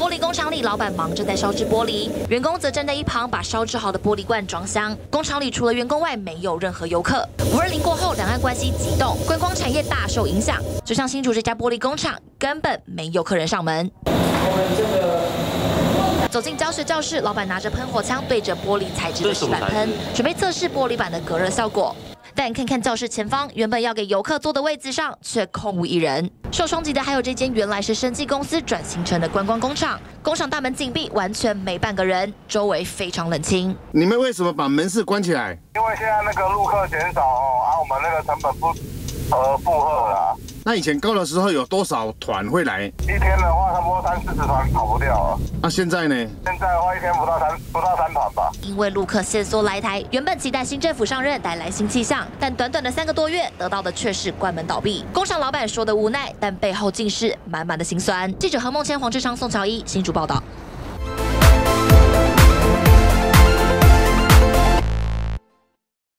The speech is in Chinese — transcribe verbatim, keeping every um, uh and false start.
玻璃工厂里，老板忙着在烧制玻璃，员工则站在一旁把烧制好的玻璃罐装箱。工厂里除了员工外，没有任何游客。五二零过后，两岸关系急冻，观光产业大受影响。就像新竹这家玻璃工厂，根本没有客人上门。我们这个走进教学教室，老板拿着喷火枪对着玻璃材质的石板喷，准备测试玻璃板的隔热效果。但看看教室前方，原本要给游客坐的位子上，却空无一人。受冲击的还有这间原来是生技公司转型成的观光工厂，工厂大门紧闭，完全没半个人，周围非常冷清。 你们为什么把门市关起来？ 因为现在那个陆客减少哦，啊，我们那个成本不呃负荷啦。 那以前高的时候有多少团会来？ 一天的话，差不多三四十团跑不掉了。 那、啊、现在呢？ 现在的话，一天不到三不到三团吧。 因为陆客限缩来台，原本期待新政府上任带来新气象，但短短的三个多月，得到的却是关门倒闭。工厂老板说的无奈，但背后竟是满满的辛酸。记者何梦谦、黄志昌、宋乔一，新竹报道。